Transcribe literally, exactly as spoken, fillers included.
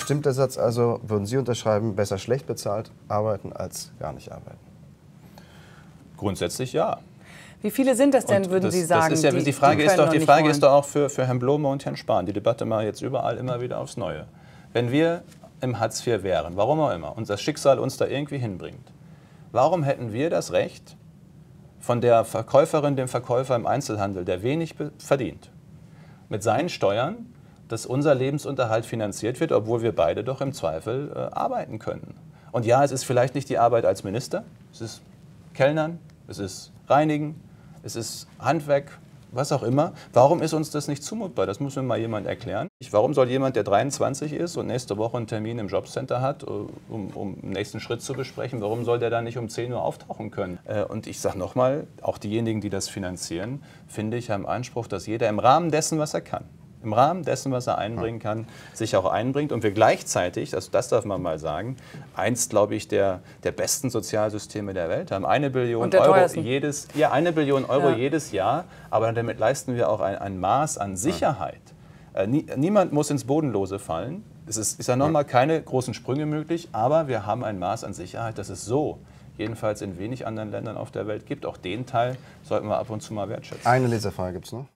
Stimmt der Satz also, würden Sie unterschreiben, besser schlecht bezahlt arbeiten als gar nicht arbeiten? Grundsätzlich ja. Wie viele sind das denn, Und würden das, Sie sagen? Das ist ja, die, die Frage, die ist, doch, und die nicht Frage wollen? ist doch auch für, für Herrn Blome und Herrn Spahn. Die Debatte mal jetzt überall immer wieder aufs Neue. Wenn wir im Hartz vier wären, warum auch immer, und das Schicksal uns da irgendwie hinbringt, warum hätten wir das Recht, von der Verkäuferin, dem Verkäufer im Einzelhandel, der wenig verdient, mit seinen Steuern, dass unser Lebensunterhalt finanziert wird, obwohl wir beide doch im Zweifel äh, arbeiten können? Und ja, es ist vielleicht nicht die Arbeit als Minister, es ist Kellnern, es ist Reinigen, es ist Handwerk, was auch immer. Warum ist uns das nicht zumutbar? Das muss mir mal jemand erklären. Warum soll jemand, der dreiundzwanzig ist und nächste Woche einen Termin im Jobcenter hat, um, um den nächsten Schritt zu besprechen, warum soll der da nicht um zehn Uhr auftauchen können? Und ich sage nochmal, auch diejenigen, die das finanzieren, finde ich, haben Anspruch, dass jeder im Rahmen dessen, was er kann, im Rahmen dessen, was er einbringen kann, sich auch einbringt und wir gleichzeitig, also das darf man mal sagen, eins, glaube ich, der, der besten Sozialsysteme der Welt haben. Eine Billion Euro jedes, ja, eine Billion Euro ja. jedes Jahr, aber damit leisten wir auch ein, ein Maß an Sicherheit. Äh, nie, niemand muss ins Bodenlose fallen. Es ist, ist ja nochmal keine großen Sprünge möglich, aber wir haben ein Maß an Sicherheit, das es so jedenfalls in wenig anderen Ländern auf der Welt gibt. Auch den Teil sollten wir ab und zu mal wertschätzen. Eine Leserfrage gibt es noch.